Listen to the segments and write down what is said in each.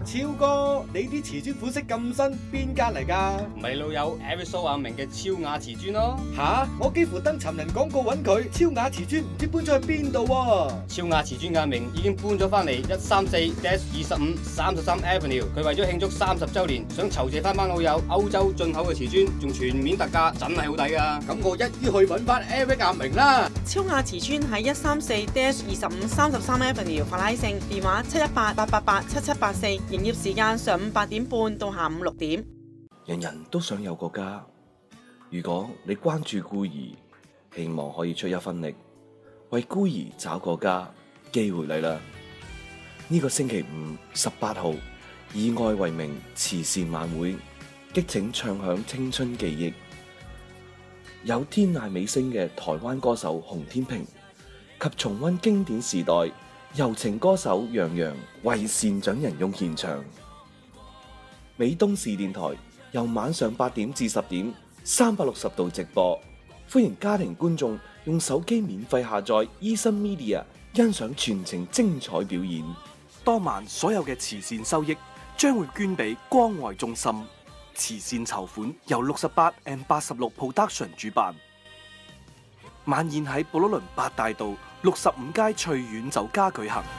超哥，你啲瓷磚款式咁新，邊間嚟㗎？ 咪老友 Eric 阿明嘅超雅瓷磚咯。 吓，我幾乎登尋人廣告揾佢，超雅瓷磚唔知搬咗去邊度喎？ 超雅瓷磚嘅阿明已經搬咗翻嚟134-25 33 Avenue， 佢為咗慶祝30週年，想籌謝翻班老友歐洲進口嘅瓷磚，仲全面特價，真係好抵㗎。 咁我一於去揾翻 Eric 阿明啦。 超雅瓷磚喺134-25 33 Avenue 法拉盛，電話718-888-7784，營業時間上午8點半到下午6點。 人人都想有個家，如果你關注孤兒，希望可以出一分力，為孤兒找個家，機會嚟啦！呢個星期5 18號，以愛為名慈善晚會，激情唱響青春記憶，有天籟美聲嘅台灣歌手洪天平及重溫經典時代柔情歌手楊洋為善長人用獻唱。美東視電台由晚上8點至10點360度直播，歡迎家庭觀眾用手機免費下載 Eason Media 欣賞全程精彩表演。 當晚所有嘅慈善收益將會捐俾關愛中心。慈善籌款由68&86 Production 主辦。晚宴喺布魯倫8大道65街翠苑酒家舉行。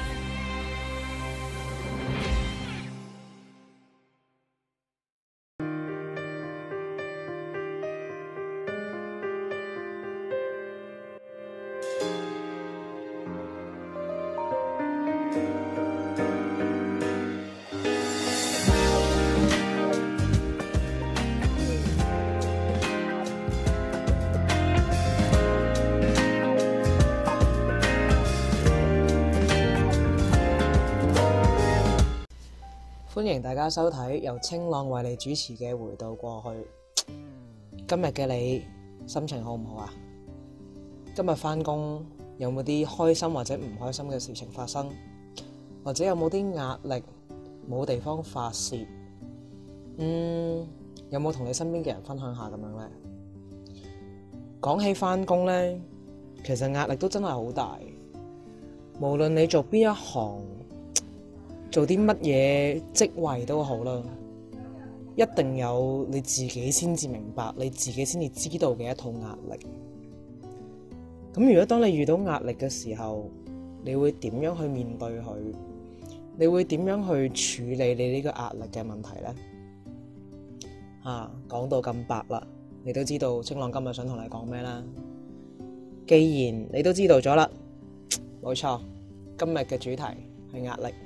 歡迎大家收睇由清朗為你主持嘅《回到過去》。今日嘅你心情好唔好啊？今日返工有冇啲開心或者唔開心嘅事情發生？或者有冇啲壓力冇地方發洩？有冇同你身邊嘅人分享下咁樣呢？講起返工呢，其實壓力都真係好大。無論你做邊一行，做啲乜嘢職位都好啦，一定有你自己先至明白，你自己先至知道嘅一套壓力。咁如果當你遇到壓力嘅時候，你會點樣去面對佢？你會點樣去處理你呢個壓力嘅問題呢？講到咁白啦，你都知道清朗今日想同你講咩啦。既然你都知道咗啦，冇錯，今日嘅主題係壓力。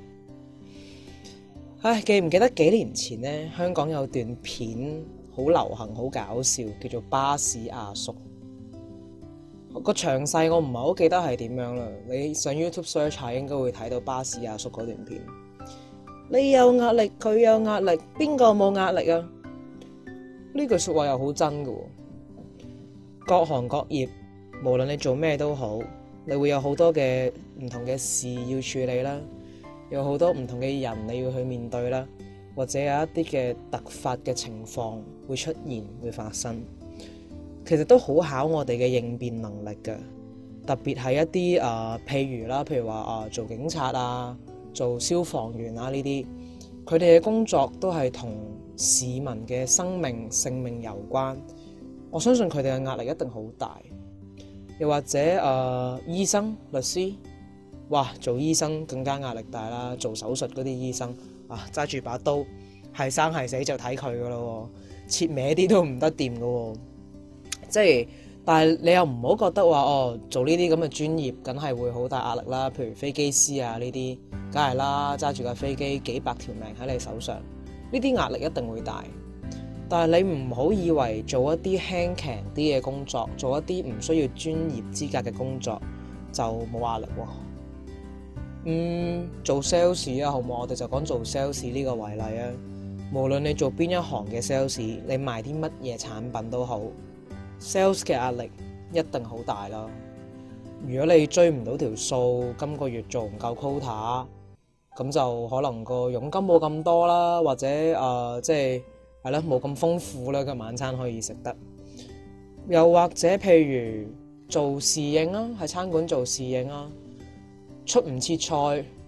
記唔記得幾年前呢，香港有段片好流行、好搞笑，叫做《巴士阿叔》。個詳細我唔係好記得係點樣啦。你上 YouTube search 下，應該會睇到巴士阿叔嗰段片。你有壓力，佢有壓力，邊個冇壓力啊？呢句說話又好真㗎喎。各行各業，無論你做咩都好，你會有好多嘅唔同嘅事要處理啦。有好多唔同嘅人你要去面對啦，或者有一啲嘅突發嘅情況會出現會發生，其實都好考我哋嘅應變能力嘅。特別係一啲譬如話做警察啊、做消防員啊呢啲，佢哋嘅工作都係同市民嘅生命性命有關。我相信佢哋嘅壓力一定好大。又或者醫生、律師。哇！做醫生更加壓力大啦，做手術嗰啲醫生揸住把刀，係生係死就睇佢噶咯，切歪啲都唔得掂噶。但係你又唔好覺得話做呢啲咁嘅專業，梗係會好大壓力啦。譬如飛機師啊呢啲，梗係啦，揸住架飛機幾百條命喺你手上，呢啲壓力一定會大。但係你唔好以為做一啲輕鬆啲嘅工作，做一啲唔需要專業資格嘅工作就冇壓力喎。做 sales 啊，好唔好？我哋就講做 sales 呢個為例啊。無論你做邊一行嘅 sales，你賣啲乜嘢產品都好，sales 嘅壓力一定好大啦。如果你追唔到條數，今個月做唔夠 quota，咁就可能個佣金冇咁多啦，或者係冇咁豐富啦，個晚餐可以食得。又或者譬如做侍應啊，喺餐館做侍應啊。出唔切菜，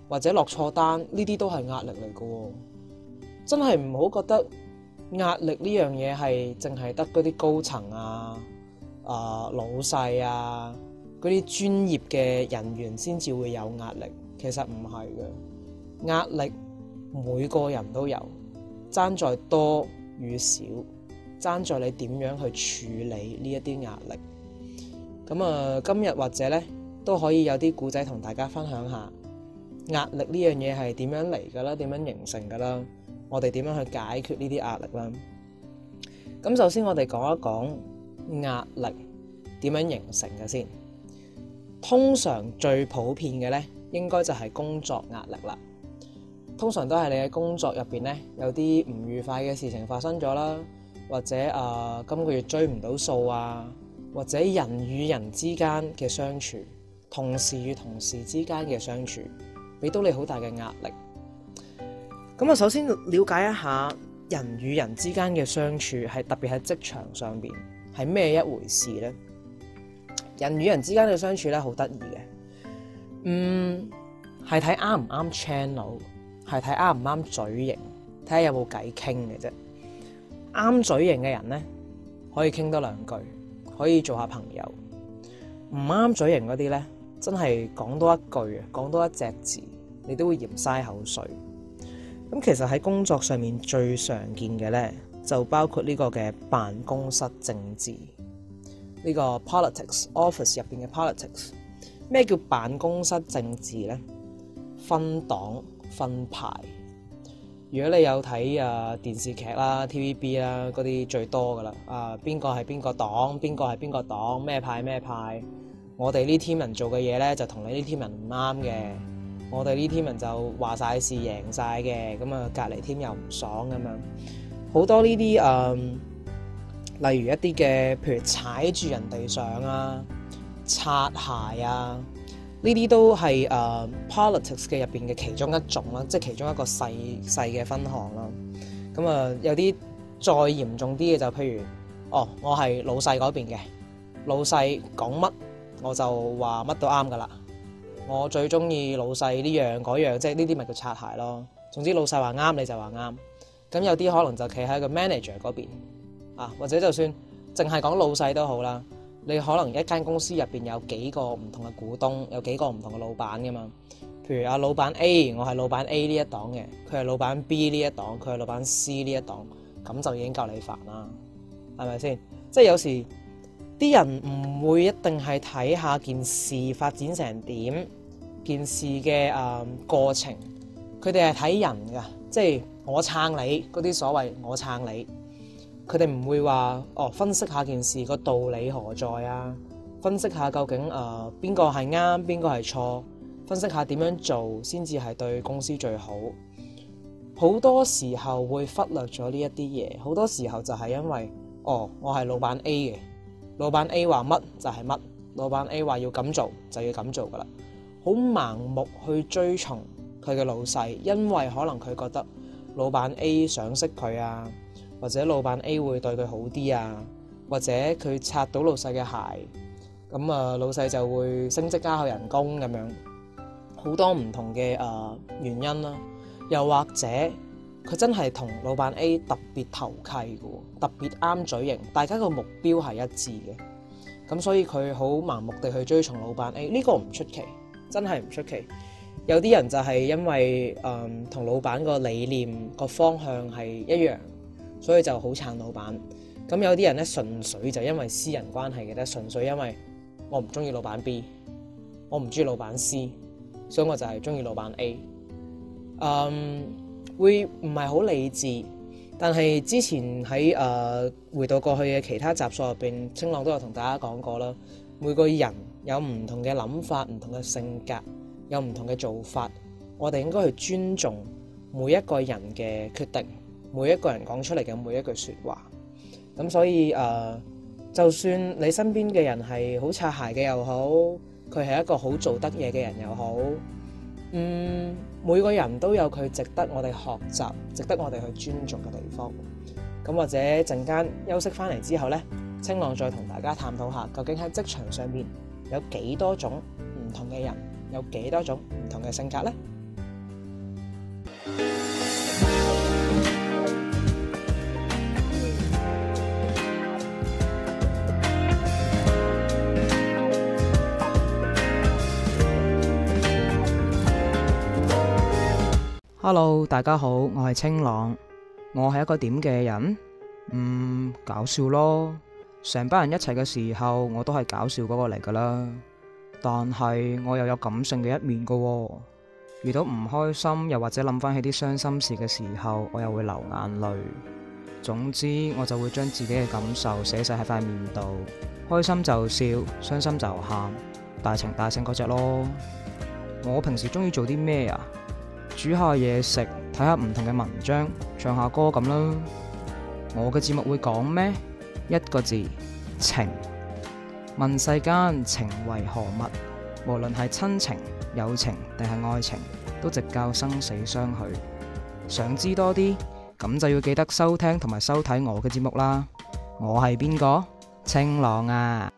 或者落錯單，呢啲都係壓力嚟嘅喎。真係唔好覺得壓力呢樣嘢係淨係得嗰啲高層啊、老細啊嗰啲專業嘅人員先至會有壓力，其實唔係嘅。壓力每個人都有，爭在多與少，爭在你點樣去處理呢一啲壓力。咁今日或者呢都可以有啲故仔同大家分享下壓力呢樣嘢係點樣嚟㗎啦，點樣形成㗎啦，我哋點樣去解決呢啲壓力啦。咁首先我哋講一講壓力點樣形成嘅先。通常最普遍嘅呢，應該就係工作壓力啦。通常都係你嘅工作入邊呢，有啲唔愉快嘅事情發生咗啦，或者今個月追唔到數啊，或者人與人之間嘅相處，同事與同事之間嘅相處，俾到你好大嘅壓力。咁首先了解一下人與人之間嘅相處，係特別喺職場上邊係咩一回事呢？人與人之間嘅相處咧，好得意嘅，係睇啱唔啱 channel， 係睇啱唔啱嘴型，睇下有冇偈傾嘅啫。啱嘴型嘅人咧，可以傾多兩句，可以做下朋友。唔啱嘴型嗰啲咧，真係講多一句，講多一隻字，你都會嫌嘥口水。咁其實喺工作上面最常見嘅咧，就包括呢個嘅辦公室政治。呢個 politics office 入邊嘅 politics， 咩叫辦公室政治呢？分黨分派。如果你有睇電視劇啦、TVB 啦嗰啲最多噶啦，邊個係邊個黨，邊個係邊個黨，咩派咩派。我哋呢 team 人做嘅嘢呢，就同你呢 team 人唔啱嘅，我哋呢 team 人就話晒事贏晒嘅，咁隔離 team 又唔爽咁樣，好多呢啲例如一啲嘅，譬如踩住人哋上啊、擦鞋啊，呢啲都係politics 嘅入邊嘅其中一種啦，即係其中一個細嘅分項啦。咁有啲再嚴重啲嘅就譬如，我係老細嗰邊嘅，老細講乜我就話乜都啱噶啦。我最中意老細呢樣嗰樣，即係呢啲咪叫擦鞋咯。總之老細話啱你就話啱。咁有啲可能就企喺個 manager 嗰邊。或者就算淨係講老細都好啦，你可能一間公司入邊有幾個唔同嘅股東，有幾個唔同嘅老闆噶嘛。譬如老闆 A， 我係老闆 A 呢一檔嘅，佢係老闆 B 呢一檔，佢係老闆 C 呢一檔，咁就已經夠你煩啦，係咪先？即係有時啲人唔會一定係睇下件事發展成點，件事嘅過程，佢哋係睇人噶，即係我撐你嗰啲所謂我撐你。佢哋唔會話分析下件事個道理何在啊，分析下究竟邊個係啱邊個係錯，分析下點樣做先至係對公司最好。好多時候會忽略咗呢一啲嘢，好多時候就係因為我係老闆 A 嘅，老闆 A 話乜就係乜，老闆 A 話要咁做就要咁做噶啦，好盲目去追從佢嘅老細，因為可能佢覺得老闆 A 賞識佢啊，或者老闆 A 會對佢好啲啊，或者佢擦到老細嘅鞋，咁老細就會升職加佢人工咁樣，好多唔同嘅原因啦。又或者佢真係同老闆 A 特別投契嘅，特別啱嘴型，大家個目標係一致嘅，咁所以佢好盲目地去追從老闆 A， 呢個唔出奇，真係唔出奇。有啲人就係因為同老闆個理念個方向係一樣，所以就好撐老闆。咁有啲人咧純粹就因為私人關係嘅咧，純粹因為我唔中意老闆 B， 我唔中意老闆 C， 所以我就係中意老闆 A。會唔係好理智，但係之前喺回到過去嘅其他集數入邊，清朗都有同大家講過啦。每個人有唔同嘅諗法，唔同嘅性格，有唔同嘅做法，我哋應該去尊重每一個人嘅決定，每一個人講出嚟嘅每一句說話。咁所以就算你身邊嘅人係好擦鞋嘅又好，佢係一個好做得嘢嘅人又好，每個人都有佢值得我哋學習，值得我哋去尊重嘅地方。咁或者陣間休息翻嚟之後呢，清朗再同大家探討下，究竟喺職場上面有幾多種唔同嘅人，有幾多種唔同嘅性格呢？ Hello， 大家好，我係清朗。我係一個點嘅人？搞笑咯。成班人一齊嘅時候，我都係搞笑嗰個嚟噶啦。但係我又有感性嘅一面噶喎。遇到唔開心，又或者諗翻起啲傷心事嘅時候，我又會流眼淚。總之，我就會將自己嘅感受寫晒喺塊面度，開心就笑，傷心就喊，大情大性嗰隻咯。我平時中意做啲咩啊？煮下嘢食，睇下唔同嘅文章，唱下歌咁啦。我嘅節目會講咩？一個字，情。問世間情為何物？無論係親情、友情定係愛情，都直教生死相許。想知多啲，咁就要記得收聽同埋收睇我嘅節目啦。我係邊個？清朗啊！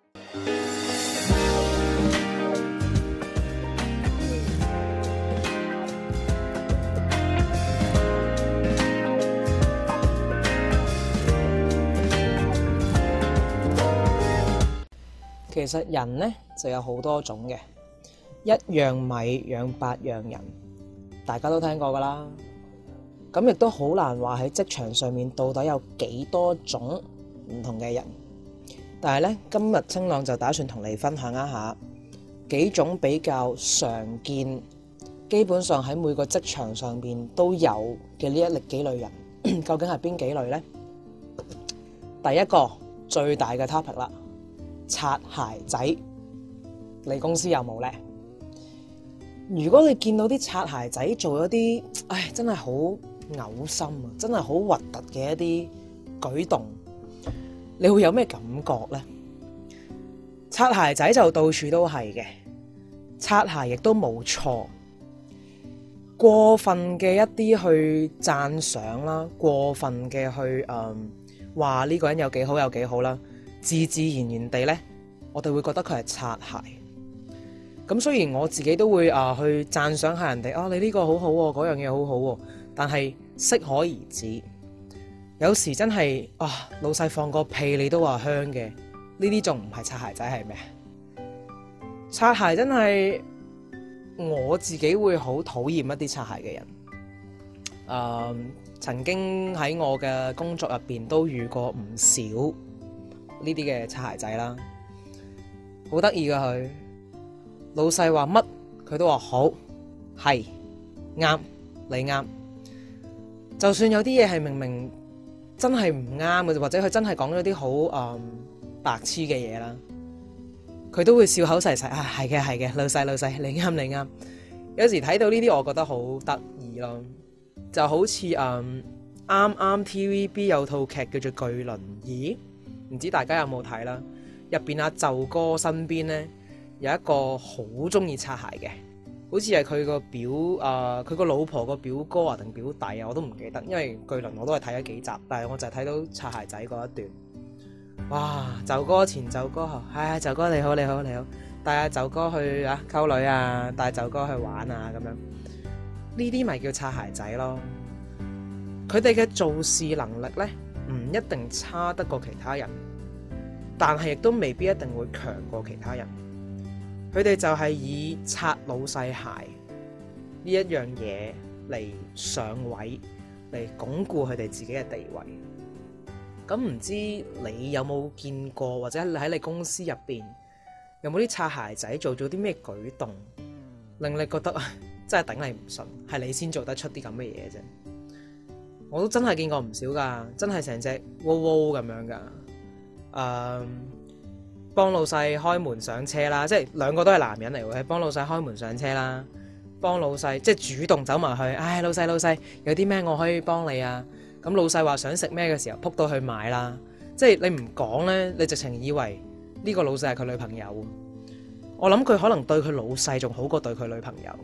其實人呢就有好多種嘅，一樣米養百樣人，大家都聽過噶啦。咁亦都好難話喺職場上面到底有幾多種唔同嘅人。但係呢，今日清朗就打算同你分享一下幾種比較常見，基本上喺每個職場上邊都有嘅呢幾類人，究竟係邊幾類呢？第一個最大嘅 topic 啦。擦鞋仔，你公司有冇呢？如果你見到啲擦鞋仔做咗啲，真係好嘔心啊，真係好核突嘅一啲舉動，你會有咩感覺呢？擦鞋仔就到處都係嘅，擦鞋亦都冇錯。過分嘅一啲去讚賞啦，過分嘅去話呢個人有幾好有幾好啦。自自然然地呢，我哋會覺得佢係擦鞋。咁雖然我自己都會去讚賞下人哋，你呢個好好喎，嗰樣嘢好好喎，但係適可而止。有時真係老細放個屁你都話香嘅，呢啲仲唔係擦鞋仔係咩？擦鞋真係我自己會好討厭一啲擦鞋嘅人。曾經喺我嘅工作入邊都遇過唔少呢啲嘅擦鞋仔啦，好得意噶佢，老細話乜佢都話好，係啱，你啱。就算有啲嘢係明明真係唔啱嘅，或者佢真係講咗啲好白痴嘅嘢啦，佢都會笑口噬噬，係嘅係嘅，老細你啱你啱。有時睇到呢啲我覺得好得意咯，就好似啱啱 TVB 有套劇叫做《巨輪2》。唔知大家有冇睇啦？入邊阿就哥身邊咧有一個好中意擦鞋嘅，好似係佢個佢個老婆個表哥啊定表弟啊，我都唔記得，因為巨輪我都係睇咗幾集，但係我就係睇到擦鞋仔嗰一段。哇！就哥前就哥後，就哥你好，帶阿就哥去溝女啊，帶就哥去玩啊咁樣，呢啲咪叫擦鞋仔咯。佢哋嘅做事能力咧，唔一定差得過其他人，但係亦都未必一定會強過其他人。佢哋就係以擦老細鞋呢一樣嘢嚟上位，嚟鞏固佢哋自己嘅地位。咁唔知你有冇見過，或者喺你公司入邊有冇啲擦鞋仔做咗啲咩舉動，令你覺得真係頂你唔順，係你先做得出啲咁嘅嘢啫？我都真係見過唔少噶，真係成隻窩窩咁樣噶。幫老細開門上車啦，即係兩個都係男人嚟嘅，幫老細開門上車啦，幫老細即係主動走埋去，老細有啲咩我可以幫你啊？咁老細話想食咩嘅時候，撲到去買啦。即係你唔講呢，你直情以為呢個老細係佢女朋友。我諗佢可能對佢老細仲好過對佢女朋友。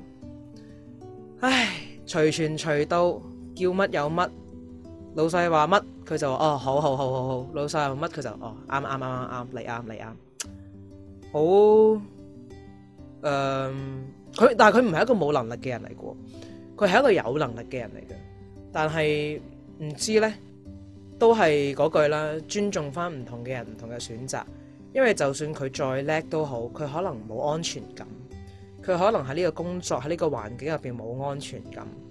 隨傳隨到，叫乜有乜。老細話乜佢就好，老細話乜佢就啱，你啱，好但係佢唔係一個冇能力嘅人嚟嘅，佢係一個有能力嘅人嚟嘅，但係唔知呢，都係嗰句啦，尊重翻唔同嘅人唔同嘅選擇，因為就算佢再叻都好，佢可能冇安全感，佢可能喺呢個工作喺呢個環境入邊冇安全感，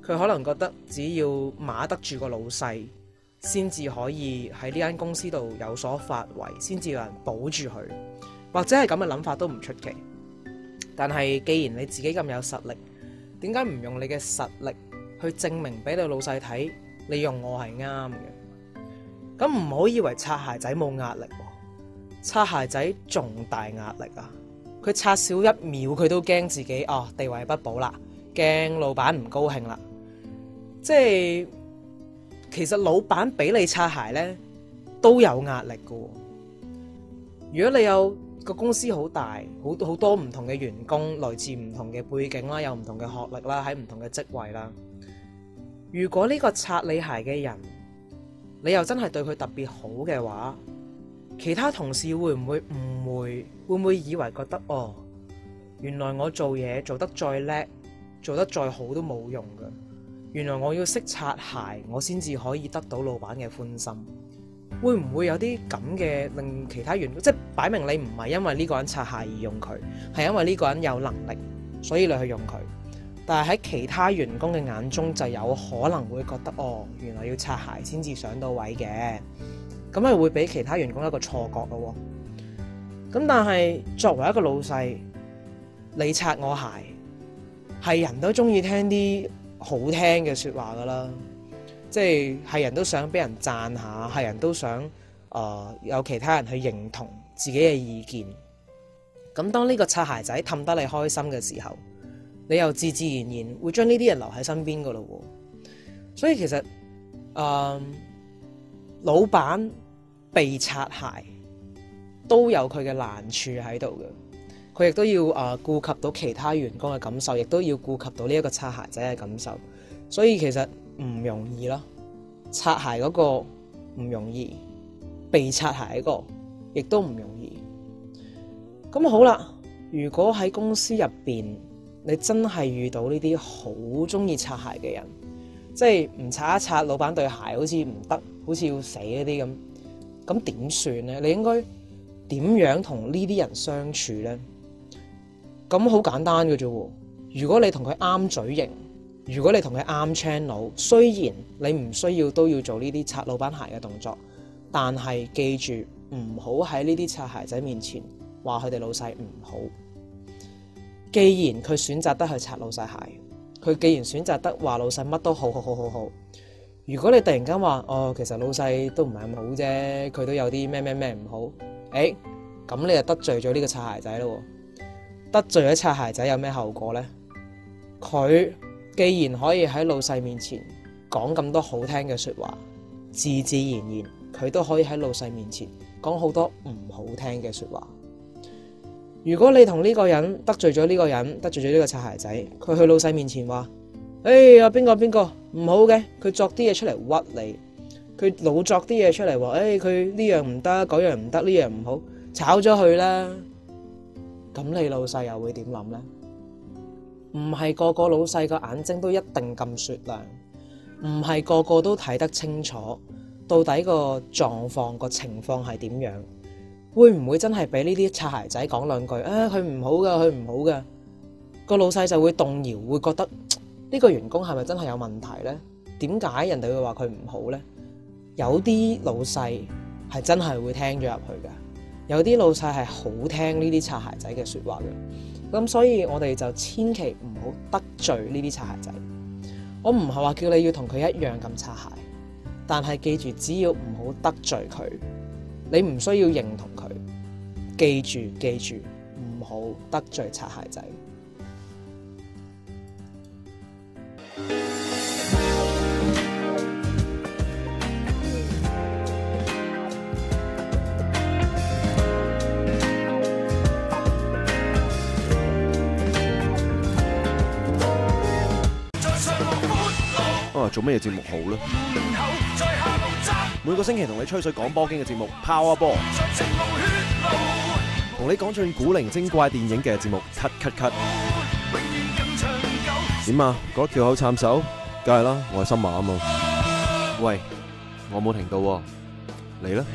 佢可能覺得只要碼得住個老細，先至可以喺呢間公司度有所發圍，先至有人保住佢，或者係咁嘅諗法都唔出奇。但係既然你自己咁有實力，點解唔用你嘅實力去證明俾你老細睇，你用我係啱嘅？咁唔好以為擦鞋仔冇壓力喎，擦鞋仔仲大壓力啊！佢擦少1秒，佢都驚自己地位不保啦，驚老闆唔高興啦。即係其實老闆俾你擦鞋呢，都有壓力㗎喎。如果你有個公司好大，好多唔同嘅員工，來自唔同嘅背景啦，有唔同嘅學歷啦，喺唔同嘅職位啦。如果呢個擦你鞋嘅人，你又真係對佢特別好嘅話，其他同事會唔會誤會？會唔會以為覺得原來我做嘢做得再叻，做得再好都冇用㗎？原來我要識擦鞋，我先至可以得到老闆嘅歡心。會唔會有啲咁嘅令其他員工，即係擺明你唔係因為呢個人擦鞋而用佢，係因為呢個人有能力，所以你去用佢。但係喺其他員工嘅眼中，就有可能會覺得原來要擦鞋先至上到位嘅，咁係會俾其他員工一個錯覺咯。咁但係作為一個老細，你擦我鞋，係人都中意聽啲好聽嘅說話噶啦。即係人都想俾人讚下，係人都想有其他人去認同自己嘅意見。咁當呢個擦鞋仔氹得你開心嘅時候，你又自自然然會將呢啲人留喺身邊噶咯。所以其實老闆被擦鞋都有佢嘅難處喺度嘅，佢亦都要顧及到其他員工嘅感受，亦都要顧及到呢一個擦鞋仔嘅感受。所以其實唔容易咯，擦鞋嗰個唔容易，被擦鞋嗰個亦都唔容易。咁好啦，如果喺公司入邊，你真係遇到呢啲好中意擦鞋嘅人，即係唔擦一擦，老闆對鞋好似唔得，好似要死嗰啲咁點算呢？你應該點樣同呢啲人相處呢？咁好簡單嘅啫喎，如果你同佢啱嘴型，如果你同佢啱 channel， 雖然你唔需要都要做呢啲擦老闆鞋嘅動作，但係記住唔好喺呢啲擦鞋仔面前話佢哋老細唔好。既然佢選擇得去擦老細鞋，佢既然選擇得話老細乜都好。如果你突然間話其實老細都唔係咁好啫，佢都有啲咩唔好，咁你就得罪咗呢個擦鞋仔咯。得罪咗擦鞋仔有咩後果呢？佢既然可以喺老細面前講咁多好聽嘅說話，自然佢都可以喺老細面前講好多唔好聽嘅說話。如果你同呢個人得罪咗呢個人，得罪咗呢個擦鞋仔，佢去老細面前話邊個唔好嘅，佢作啲嘢出嚟屈你，佢老作啲嘢出嚟話佢呢樣唔得，嗰樣唔得，呢樣唔好，炒咗佢啦。咁你老細又會點諗呢？唔係個個老細個眼睛都一定咁雪亮，唔係個個都睇得清楚到底個狀況個情況係點樣。會唔會真係俾呢啲擦鞋仔講兩句佢唔好噶，佢唔好噶，個老細就會動搖，會覺得呢個員工係咪真係有問題呢？點解人哋會話佢唔好呢？有啲老細係真係會聽咗入去噶，有啲老細係好聽呢啲擦鞋仔嘅說話嘅。咁所以我哋就千祈唔好得罪呢啲擦鞋仔。我唔係話叫你要同佢一樣咁擦鞋，但係記住，只要唔好得罪佢，你唔需要認同佢。記住唔好得罪擦鞋仔。 做咩節目好呢？每個星期同你吹水講波經嘅節目 Power Ball， 同你講盡古靈精怪電影嘅節目 Cut Cut Cut。點啊？覺得翹口撐手？梗係啦，我係森馬啊嘛。喂，我冇停到喎，你呢？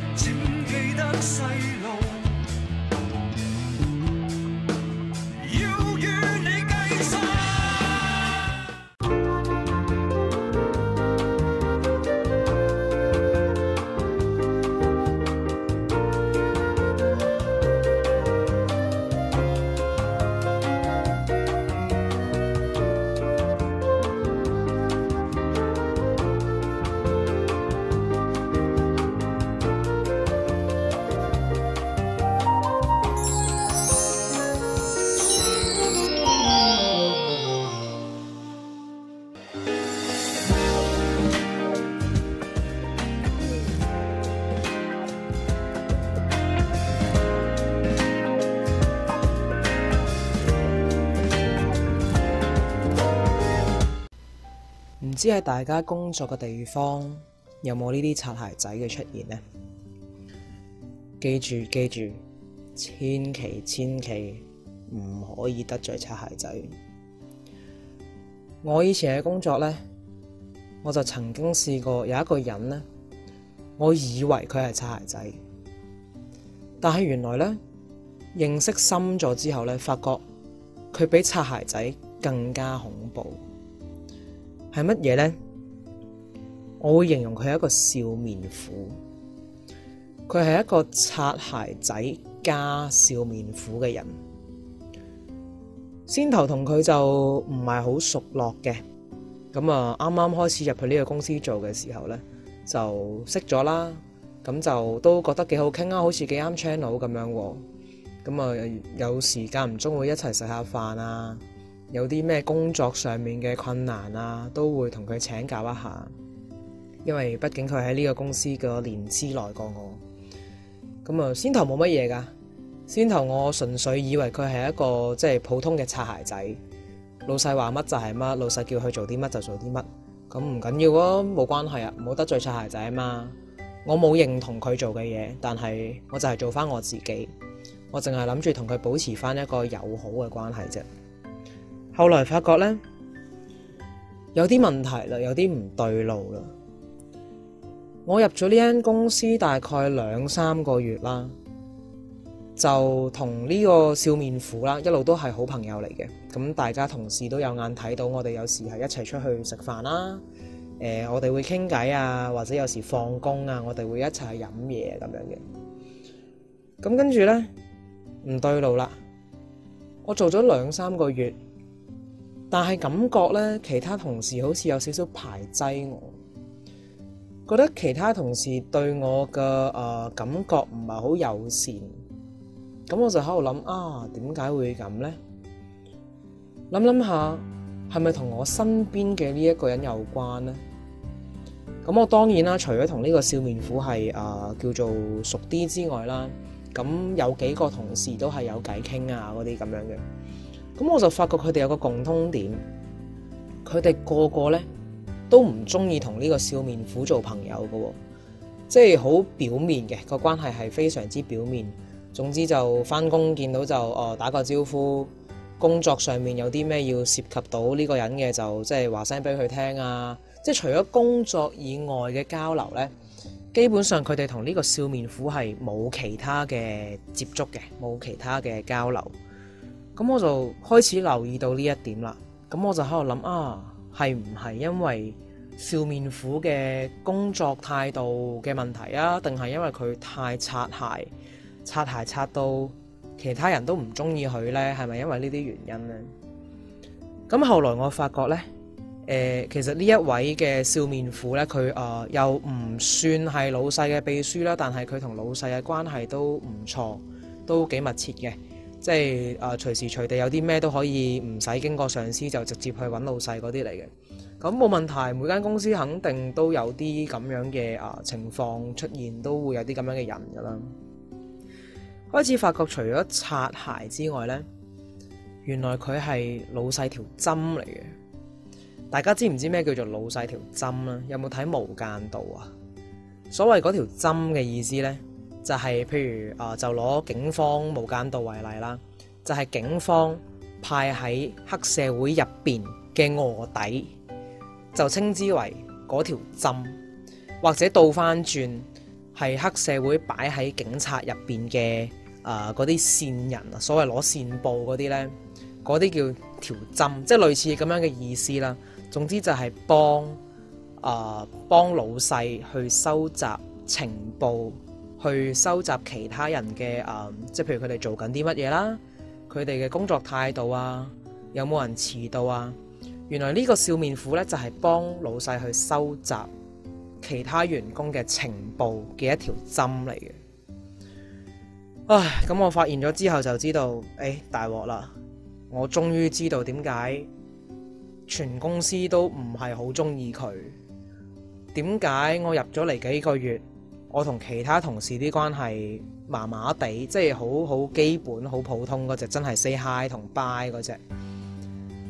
知喺大家工作嘅地方有冇呢啲擦鞋仔嘅出現呢？記住，千祈唔可以得罪擦鞋仔。我以前嘅工作呢，我就曾經試過有一個人呢，我以為佢係擦鞋仔，但係原來呢，認識深咗之後呢，發覺佢比擦鞋仔更加恐怖。係乜嘢呢？我會形容佢係一個笑面虎，佢係一個擦鞋仔加笑面虎嘅人。先頭同佢就唔係好熟絡嘅，咁啊啱啱開始入去呢個公司做嘅時候呢，就識咗啦，咁就都覺得幾好傾啊，好似幾啱 channel 咁樣喎。咁啊有時間唔中會一齊食下飯啊，有啲咩工作上面嘅困難啊，都會同佢請教一下。因為畢竟佢喺呢個公司嘅年資耐過我，咁啊先頭冇乜嘢噶。先頭我純粹以為佢係一個即係普通嘅擦鞋仔，老細話乜就係乜，老細叫佢做啲乜就做啲乜，咁唔緊要啊，冇關係啊，唔好得罪擦鞋仔啊嘛。我冇認同佢做嘅嘢，但係我就係做翻我自己，我淨係諗住同佢保持翻一個友好嘅關係啫。後來發覺呢，有啲問題啦，有啲唔對路啦。我入咗呢間公司大概2-3個月啦，就同呢個笑面虎啦，一路都係好朋友嚟嘅。咁大家同事都有眼睇到，我哋有時係一齊出去食飯啦。我哋會傾偈啊，或者有時放工啊，我哋會一齊去飲嘢咁樣嘅。咁跟住呢，唔對路啦。我做咗2-3個月，但係感覺呢，其他同事好似有少少排擠我。覺得其他同事對我嘅感覺唔係好友善，咁我就喺度諗啊，點解會咁呢？諗下係咪同我身邊嘅呢一個人有關呢？咁我當然啦，除咗同呢個笑面虎係叫做熟啲之外啦，咁有幾個同事都係有偈傾啊嗰啲咁樣嘅。咁我就發覺佢哋有個共通點，佢哋個個呢都唔中意同呢個笑面虎做朋友嘅喎，即係好表面嘅，個關係係非常之表面。總之就返工見到就打個招呼，工作上面有啲咩要涉及到呢個人嘅就即係話聲俾佢聽啊。即係除咗工作以外嘅交流呢，基本上佢哋同呢個笑面虎係冇其他嘅接觸嘅，冇其他嘅交流。咁我就開始留意到呢一點啦。咁我就喺度諗啊，係唔係因為笑面虎嘅工作態度嘅問題啊？定係因為佢太擦鞋擦到其他人都唔中意佢呢？係咪因為呢啲原因呢？咁後來我發覺呢，其實呢一位嘅笑面虎呢，佢又唔算係老細嘅秘書啦，但係佢同老細嘅關係都唔錯，都幾密切嘅。即係隨時隨地有啲咩都可以唔使經過上司就直接去揾老細嗰啲嚟嘅。咁冇問題，每間公司肯定都有啲咁樣嘅情況出現，都會有啲咁樣嘅人噶啦。開始發覺除咗擦鞋之外呢，原來佢係老細條針嚟嘅。大家知唔知咩叫做老細條針咧？有冇睇《無間道》啊？所謂嗰條針嘅意思呢，就係譬如就攞警方無間道為例啦，就係警方派喺黑社會入邊嘅臥底，就稱之為嗰條針，或者倒翻轉係黑社會擺喺警察入邊嘅嗰啲線人啊，所謂攞線報嗰啲呢，嗰啲叫條針，即係類似咁樣嘅意思啦。總之就係幫老細去收集情報，去收集其他人嘅即係譬如佢哋做緊啲乜嘢啦，佢哋嘅工作態度啊，有冇人遲到啊？原來呢個笑面虎呢，就係幫老細去收集其他員工嘅情報嘅一條針嚟嘅。唉，咁我發現咗之後就知道，大鑊啦！我終於知道點解全公司都唔係好中意佢，點解我入咗嚟幾個月，我同其他同事啲關係麻麻地，即係好基本、好普通嗰隻，真係 say hi 同 bye 嗰隻。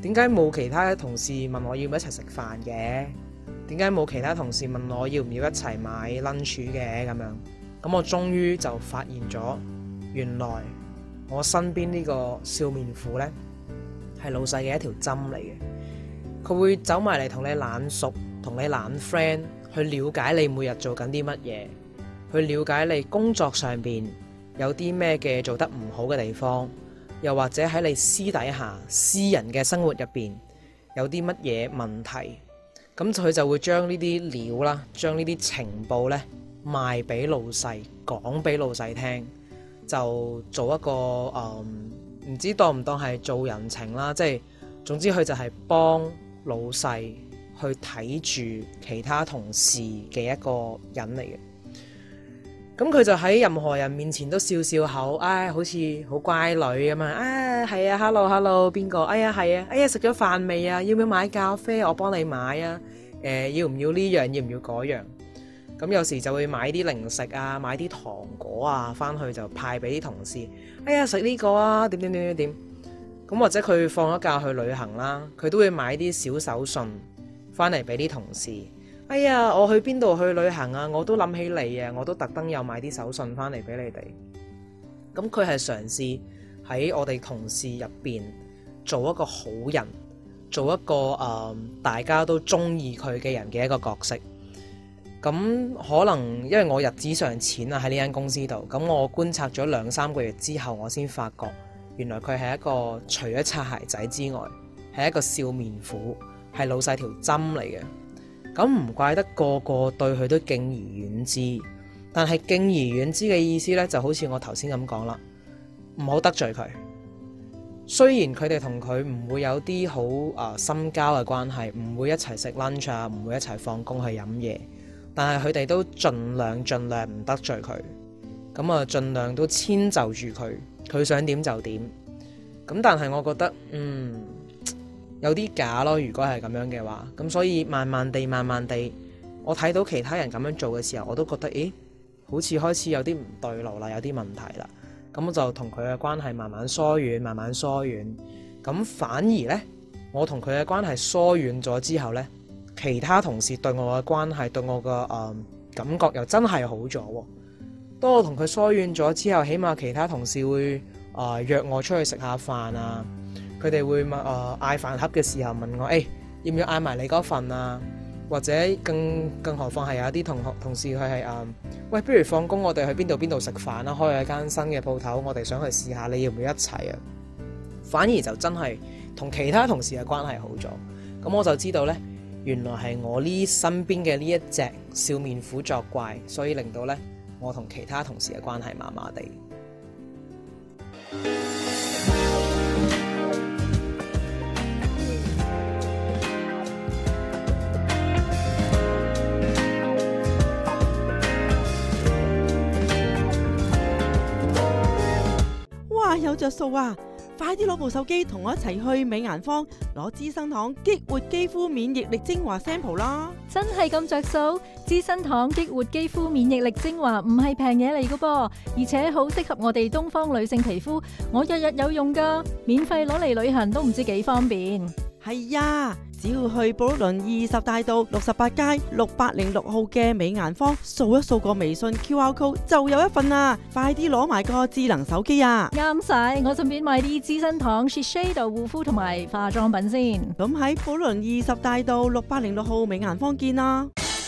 點解冇其他同事問我要唔要一齊食飯嘅？點解冇其他同事問我要唔要一齊買 lunch 嘅咁樣？咁我終於就發現咗，原來我身邊呢個笑面虎呢，係老細嘅一條針嚟嘅。佢會走埋嚟同你懶熟，同你懶 friend，去了解你每日做緊啲乜嘢，去了解你工作上邊有啲咩嘅做得唔好嘅地方，又或者喺你私底下私人嘅生活入邊有啲乜嘢問題，咁佢就會將呢啲料啦，將呢啲情報呢賣俾老細，講俾老細聽，就做一個唔知當唔當係做人情啦，即係總之佢就係幫老細去睇住其他同事嘅一個人嚟嘅。咁佢就喺任何人面前都笑笑口，好似好乖女咁樣。係啊 ，hello， 邊個？哎呀，係啊，哎呀，食咗飯未啊？要唔要買咖啡？我幫你買啊。要唔要呢樣？要唔要嗰樣？咁有時就會買啲零食啊，買啲糖果啊，翻去就派俾啲同事。哎呀，食呢個啊，點。咁或者佢放咗假去旅行啦，佢都會買啲小手信翻嚟俾啲同事。哎呀，我去邊度去旅行啊？我都諗起你啊，我都特登有買啲手信翻嚟俾你哋。咁佢係嘗試喺我哋同事入邊做一個好人，做一個大家都中意佢嘅人嘅一個角色。咁可能因為我日子上淺啊，喺呢間公司度，咁我觀察咗2-3個月之後，我先發覺原來佢係一個除咗擦鞋仔之外，係一個笑面虎，係老細條針嚟嘅。咁唔怪得個個對佢都敬而遠之，但係敬而遠之嘅意思呢，就好似我頭先咁講啦，唔好得罪佢。雖然佢哋同佢唔會有啲好深交嘅關係，唔會一齊食 lunch 啊，唔會一齊放工去飲嘢，但係佢哋都盡量唔得罪佢，咁啊盡量都遷就住佢，佢想點就點。咁但係我覺得有啲假咯，如果係咁樣嘅話，咁所以慢慢地，我睇到其他人咁樣做嘅時候，我都覺得好似開始有啲唔對路啦，有啲問題啦。咁我就同佢嘅關係慢慢疏遠。咁反而呢，我同佢嘅關係疏遠咗之後呢，其他同事對我嘅關係，對我嘅感覺又真係好咗。當我同佢疏遠咗之後，起碼其他同事會約我出去食下飯啊。佢哋會嗌飯盒嘅時候問我，要唔要嗌埋你嗰份啊？或者更何況係有啲同事佢係喂，不如放工我哋去邊度食飯啦，開咗一間新嘅鋪頭，我哋想去試下，你要唔要一齊啊？反而就真係同其他同事嘅關係好咗。咁我就知道呢，原來係我呢身邊嘅呢一隻笑面虎作怪，所以令到呢我同其他同事嘅關係麻麻地。 有着數啊！快啲攞部手機同我一齊去美顏坊攞資生堂激活肌膚免疫力精華 sample 啦！ 真係咁着數？資生堂激活肌膚免疫力精華唔係平嘢嚟㗎噃，而且好適合我哋東方女性皮膚，我日日有用㗎，免費攞嚟旅行都唔知幾方便。 係呀，只要去寶輪20大道68街606號嘅美顏坊，掃一掃個微信 QR code 就有一份啦！快啲攞埋個智能手機啊！ 啱晒，我順便買啲資生堂 Shiseido 護膚同埋化妝品先。 咁喺寶輪20大道6806號美顏坊見啦！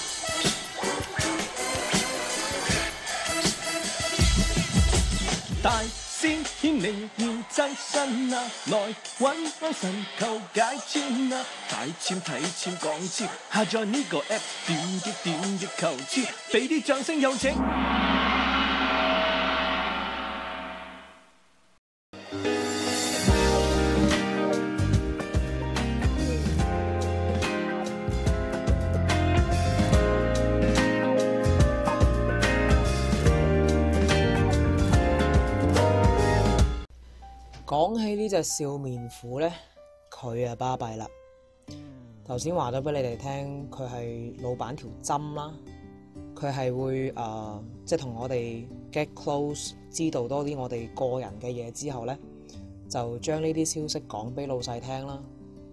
大仙顯靈要真身啊，來揾幫神求解簽啊！睇簽睇簽講簽，下載呢個 app 點擊求簽，俾啲掌聲有請。 講起呢隻笑面虎呢，佢啊巴閉啦。頭先話咗俾你哋聽，佢係老闆條針啦，佢係會即係同我哋 get close， 知道多啲我哋個人嘅嘢之後呢，就將呢啲消息講俾老細聽啦。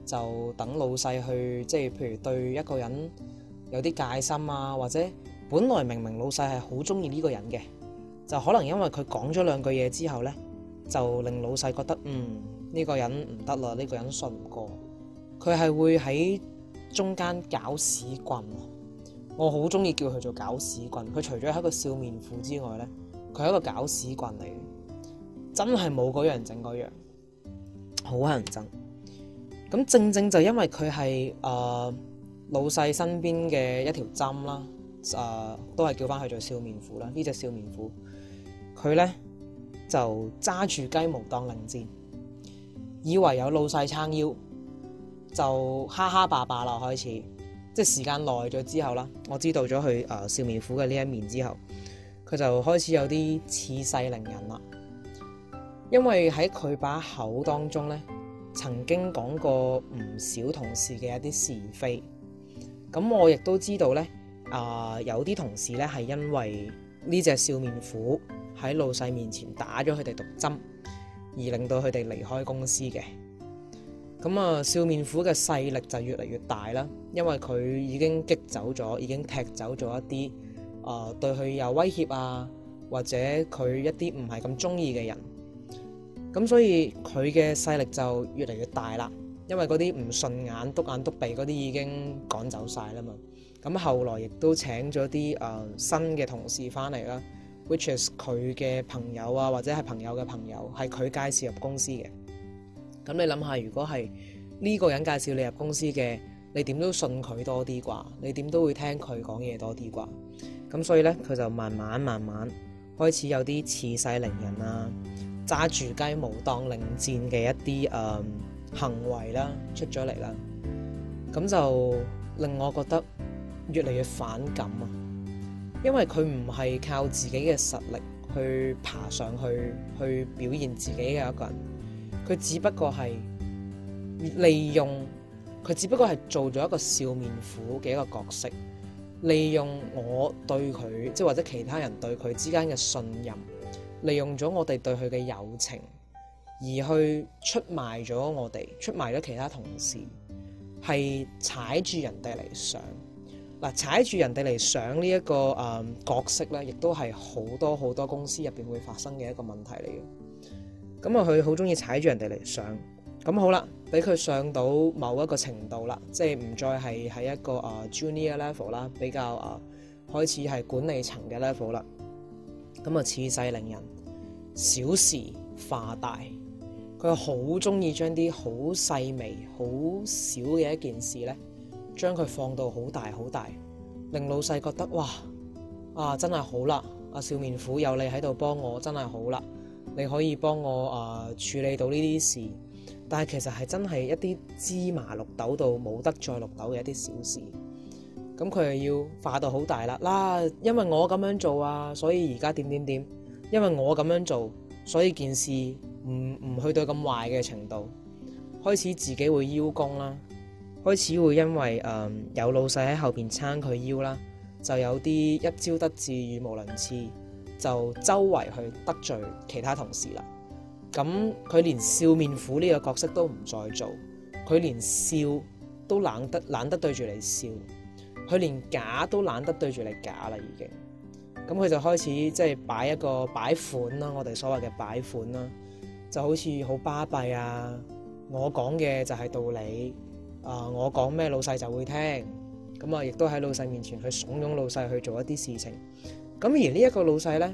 就等老細去即係譬如對一個人有啲戒心啊，或者本來明明老細係好中意呢個人嘅，就可能因為佢講咗兩句嘢之後呢，就令老細覺得呢個人唔得啦，呢個人信唔過，佢係會喺中間搞屎棍。我好中意叫佢做搞屎棍。佢除咗係一個笑面虎之外呢，佢係一個搞屎棍嚟嘅，真係冇嗰樣整嗰樣，好乞人憎。咁正正就因為佢係老細身邊嘅一條針啦，都係叫翻佢做笑面虎啦。呢隻笑面虎佢呢就揸住雞毛當令箭，以為有老細撐腰，就哈哈霸霸啦。開始即係時間耐咗之後啦，我知道咗佢笑面虎嘅呢一面之後，佢就開始有啲恃勢凌人啦。因為喺佢把口當中呢，曾經講過唔少同事嘅一啲是非。咁我亦都知道呢，有啲同事呢係因為呢隻笑面虎喺老細面前打咗佢哋毒針，而令到佢哋離開公司嘅。咁笑面虎嘅勢力就越嚟越大啦，因為佢已經擊走咗，已經踢走咗一啲對佢有威脅啊，或者佢一啲唔係咁中意嘅人。咁所以佢嘅勢力就越嚟越大啦，因為嗰啲唔順眼、篤眼篤鼻嗰啲已經趕走晒啦嘛。咁後來亦都請咗啲新嘅同事翻嚟啦，which is 佢嘅朋友啊，或者係朋友嘅朋友，係佢介紹入公司嘅。咁你諗下，如果係呢個人介紹你入公司嘅，你點都信佢多啲啩？你點都會聽佢講嘢多啲啩？咁所以呢，佢就慢慢開始有啲恃勢凌人啊，揸住雞毛當令箭嘅一啲行為啦，出咗嚟啦。咁就令我覺得越嚟越反感啊！因為佢唔係靠自己嘅實力去爬上去表現自己嘅一個人。佢只不過係利用，佢只不過係做咗一個笑面虎嘅一個角色，利用我對佢，即係或者其他人對佢之間嘅信任，利用咗我哋對佢嘅友情，而去出賣咗我哋，出賣咗其他同事，係踩住人哋嚟上。嗱，踩住人哋嚟上呢一個角色咧，亦都係好多公司入邊會發生嘅一個問題嚟嘅。咁佢好中意踩住人哋嚟上，咁好啦，俾佢上到某一個程度啦，即係唔再係喺一個junior level 啦，比較開始係管理層嘅 level 啦。咁恃勢凌人，小事化大，佢好中意將啲好細微、好小嘅一件事咧，將佢放到好大好大，令老細覺得哇真係好啦，笑面虎有你喺度幫我，真係好啦。你可以幫我處理到呢啲事，但係其實係真係一啲芝麻綠豆到冇得再綠豆嘅一啲小事。咁佢又要化到好大啦，因為我咁樣做啊，所以而家點，因為我咁樣做，所以件事唔去到咁壞嘅程度，開始自己會邀功啦，開始會因為有老細喺後邊撐佢腰啦，就有啲一朝得志語無倫次，就周圍去得罪其他同事啦。咁佢連笑面虎呢個角色都唔再做，佢連笑都懶得對住你笑，佢連假都懶得對住你假啦已經。咁佢就開始即係擺款啦，我哋所謂嘅擺款啦，就好似好巴閉啊！我講嘅就係道理，我講咩老細就會聽，咁亦都喺老細面前去慫恿老細去做一啲事情。咁而呢一個老細呢，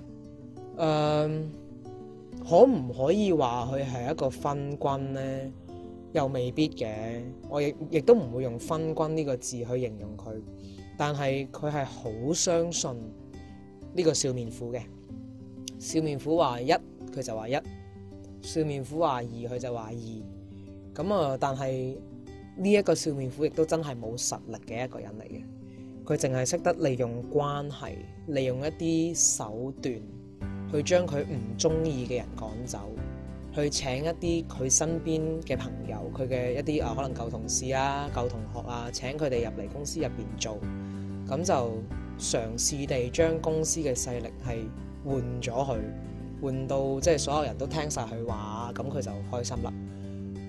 可唔可以話佢係一個昏君呢？又未必嘅，我亦都唔會用昏君呢個字去形容佢，但係佢係好相信呢個笑面虎嘅。笑面虎話一，佢就話一；笑面虎話二，佢就話二。咁但係呢一個笑面虎亦都真係冇實力嘅一個人嚟嘅。佢淨係識得利用關係，利用一啲手段去將佢唔中意嘅人趕走，去請一啲佢身邊嘅朋友，佢嘅一啲可能舊同事啊、舊同學啊，請佢哋入嚟公司入邊做，咁就嘗試地將公司嘅勢力係換咗佢，換到即係所有人都聽晒佢話，咁佢就開心啦。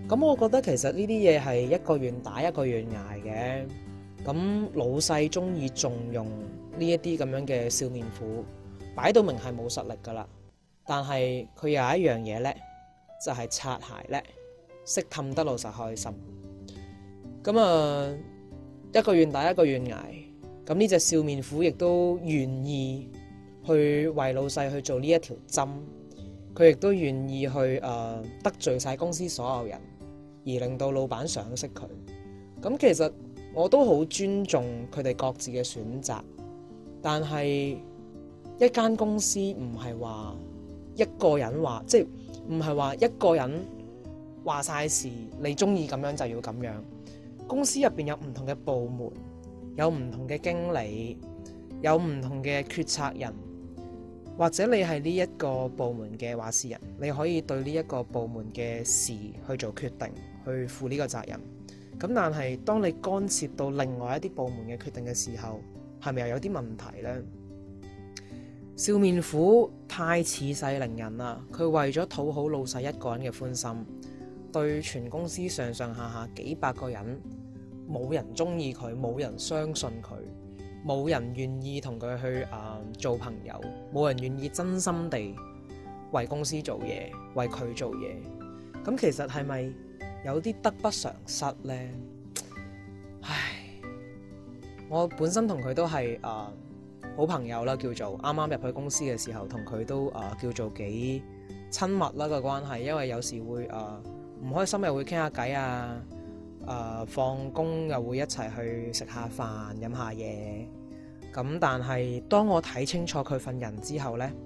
咁我覺得其實呢啲嘢係一個願打一個願捱嘅。咁老細中意重用呢一啲咁樣嘅笑面虎，擺到明係冇實力噶啦。但係佢有一樣嘢叻，就係擦鞋叻，識氹得老細開心。咁一個願打一個願捱。咁呢隻笑面虎亦都願意去為老細去做呢一條針，佢亦都願意去得罪晒公司所有人，而令到老闆賞識佢。咁其實我都好尊重佢哋各自嘅選擇，但係一間公司唔係話一個人話，即係唔係話一個人話晒事，你中意咁樣就要咁樣。公司入邊有唔同嘅部門，有唔同嘅經理，有唔同嘅決策人，或者你係呢一個部門嘅話事人，你可以對呢一個部門嘅事去做決定，去負呢個責任。咁但係當你干涉到另外一啲部門嘅決定嘅時候，係咪又有啲問題呢？笑面虎太恃勢凌人啦，佢為咗討好老細一個人嘅歡心，對全公司上上下下幾百個人，冇人中意佢，冇人相信佢，冇人願意同佢去做朋友，冇人願意真心地為公司做嘢，為佢做嘢。咁其實係咪有啲得不償失呢？唉，我本身同佢都係好朋友啦，叫做啱啱入去公司嘅時候，同佢都叫做幾親密啦個關係，因為有時會唔開心又會傾下偈啊，放工又會一齊去食下飯飲下嘢。咁但係當我睇清楚佢份人之後呢，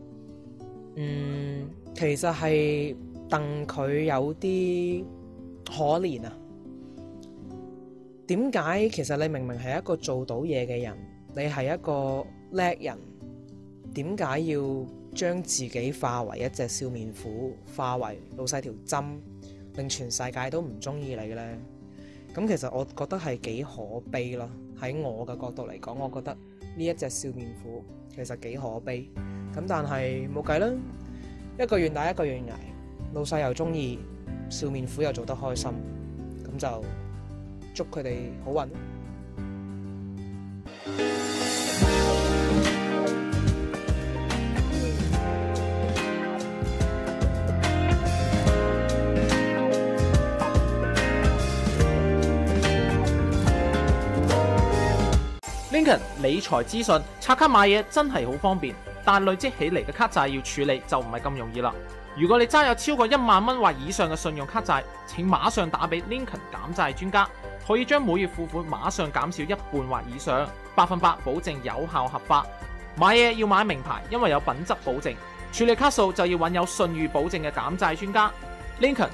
其實係戥佢有啲可憐啊。點解？其實你明明係一個做到嘢嘅人，你係一個叻人，點解要將自己化為一隻笑面虎，化為老細條針，令全世界都唔中意你呢？咁其實我覺得係幾可悲咯。喺我嘅角度嚟講，我覺得呢一隻笑面虎其實幾可悲。咁但係冇計啦，一個願打一個願挨，老細又中意，笑面虎又做得開心，咁就祝佢哋好運。 Lincoln 理財資訊，刷卡買嘢真係好方便，但累積起嚟嘅卡債要處理就唔係咁容易啦。如果你揸有超過1萬蚊或以上嘅信用卡債，請馬上打俾 Lincoln 減債專家，可以將每月付款馬上減少一半或以上，100%保證有效合法。買嘢要買名牌，因為有品質保證。處理卡數就要揾有信譽保證嘅減債專家。Lincoln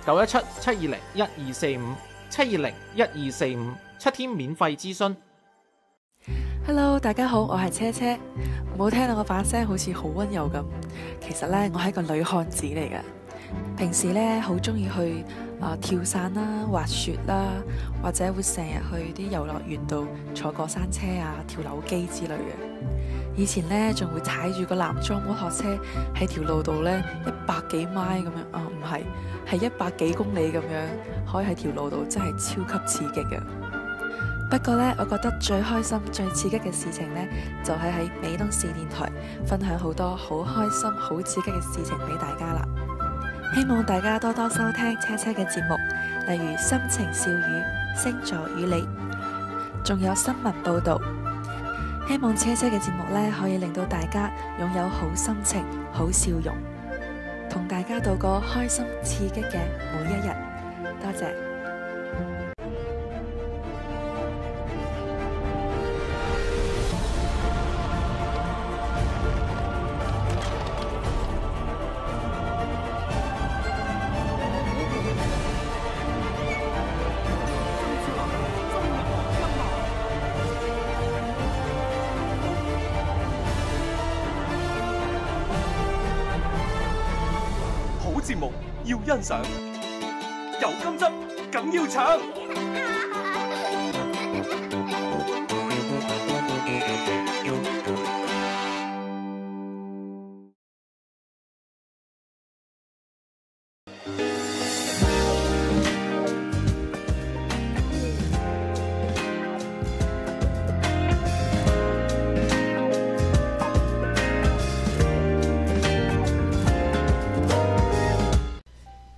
917-720-1245 7天免費諮詢。 Hello， 大家好，我係車車。唔好聽到我把聲好似好溫柔咁，其實呢，我係一個女漢子嚟㗎。平時呢，好中意去跳傘啦、滑雪啦，或者會成日去啲遊樂園度坐過山車啊、跳樓機之類嘅。以前呢，仲會踩住個男裝摩托車喺條路度呢100幾邁咁樣，唔係，係100幾公里咁樣，可以喺條路度真係超級刺激嘅。不過呢，我覺得最開心、最刺激嘅事情呢，就係喺美東視電台分享好多好開心、好刺激嘅事情俾大家啦。希望大家多多收聽車車嘅節目，例如心情笑語、星座與你，仲有新聞報道。希望車車嘅節目呢，可以令到大家擁有好心情、好笑容，同大家度過開心刺激嘅每一日。多謝。 節目要欣賞，有金質梗要搶。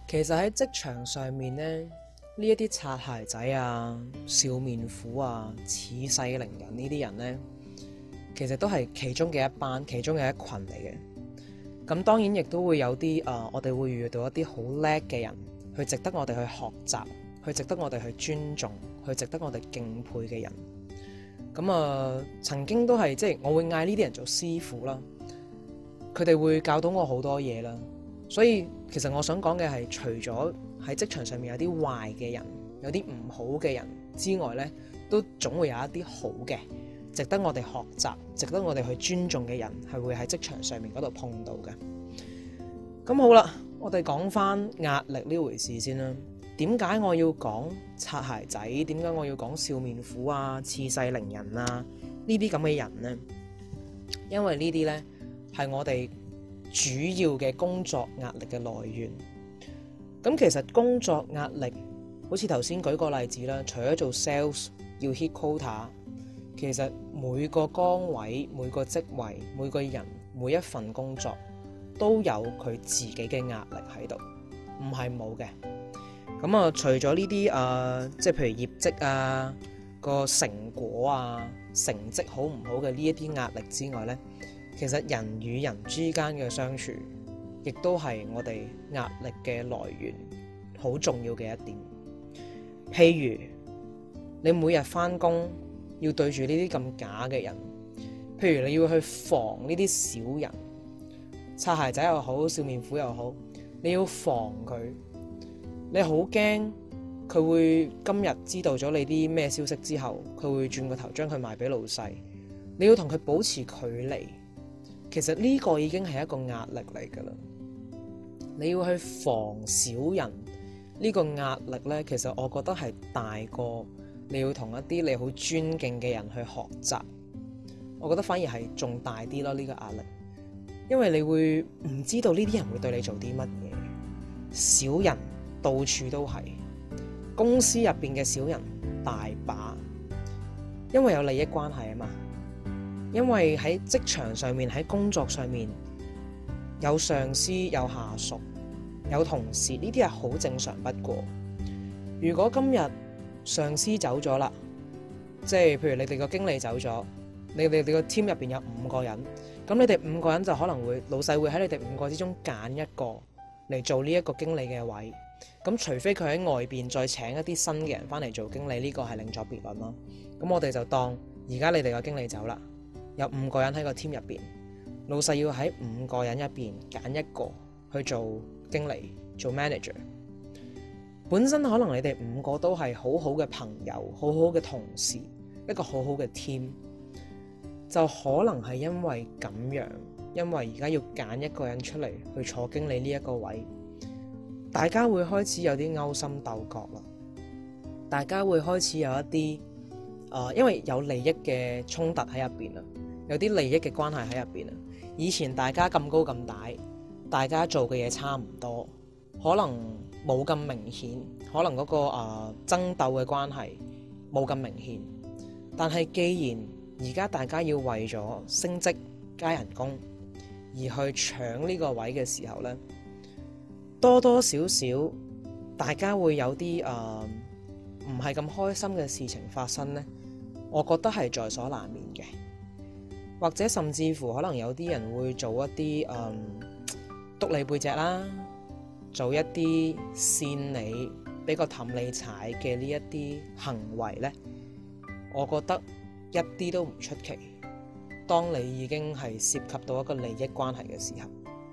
其實喺職場上面呢，呢一啲擦鞋仔啊、笑面虎啊、恃勢凌人呢啲人呢，其實都係其中嘅一班，其中嘅一群嚟嘅。咁當然亦都會有啲我哋會遇到一啲好叻嘅人，去值得我哋去學習，去值得我哋去尊重，去值得我哋敬佩嘅人。咁曾經都係即係我會嗌呢啲人做師傅啦，佢哋會教到我好多嘢啦。所以其實我想講嘅係，除咗喺職場上面有啲壞嘅人，有啲唔好嘅人之外呢，都總會有一啲好嘅，值得我哋學習，值得我哋去尊重嘅人，係會喺職場上面嗰度碰到嘅。咁好啦，我哋講翻壓力呢回事先啦。點解我要講擦鞋仔？點解我要講笑面虎啊、恃勢凌人啊呢啲咁嘅人呢？因為呢啲呢係我哋主要嘅工作壓力嘅來源。咁其實工作壓力，好似頭先舉個例子啦，除咗做 sales 要 hit quota， 其實每個崗位、每個職位、每個人、每一份工作都有佢自己嘅壓力喺度，唔係冇嘅。咁除咗呢啲即係譬如業績啊、個成果啊、成績好唔好嘅呢一啲壓力之外呢，其實人與人之間嘅相處，亦都係我哋壓力嘅來源，好重要嘅一點。譬如你每日返工要對住呢啲咁假嘅人，譬如你要去防呢啲小人，擦鞋仔又好，笑面虎又好，你要防佢。你好驚佢會今日知道咗你啲咩消息之後，佢會轉個頭將佢賣俾老細。你要同佢保持距離，其實呢個已經係一個壓力嚟㗎啦。你要去防小人，呢個壓力呢，其實我覺得係大過你要同一啲你好尊敬嘅人去學習。我覺得反而係仲大啲咯，呢個壓力，因為你會唔知道呢啲人會對你做啲乜嘢。小人到處都係，公司入邊嘅小人大把，因為有利益關係啊嘛。因為喺職場上面，喺工作上面有上司、有下屬、有同事，呢啲係好正常不過。如果今日上司走咗啦，即係譬如你哋個經理走咗，你哋個 team 入邊有5個人，咁你哋5個人就可能會老細會喺你哋5個之中揀一個嚟做呢一個經理嘅位。咁除非佢喺外邊再請一啲新嘅人翻嚟做經理，呢個係另作別論咯。咁我哋就當而家你哋個經理走啦，有5個人喺個 team 入邊，老細要喺5個人入邊揀一個去做經理，做 manager。本身可能你哋5個都係好好嘅朋友，好好嘅同事，一個好好嘅 team， 就可能係因為咁樣，因為而家要揀一個人出嚟去坐經理呢一個位，大家會開始有啲勾心鬥角啦。大家會開始有一啲因為有利益嘅衝突喺入邊啊，有啲利益嘅關係喺入邊啊。以前大家咁高咁大，大家做嘅嘢差唔多，可能冇咁明顯，可能嗰個爭鬥嘅關係冇咁明顯。但係既然而家大家要為咗升職加人工而去搶呢個位嘅時候呢，多多少少大家會有啲唔係咁開心嘅事情發生呢，我覺得係在所難免嘅。或者甚至乎可能有啲人會做一啲篤你背脊啦，做一啲扇你、俾個氹你踩嘅呢一啲行為呢，我覺得一啲都唔出奇。當你已經係涉及到一個利益關係嘅時候，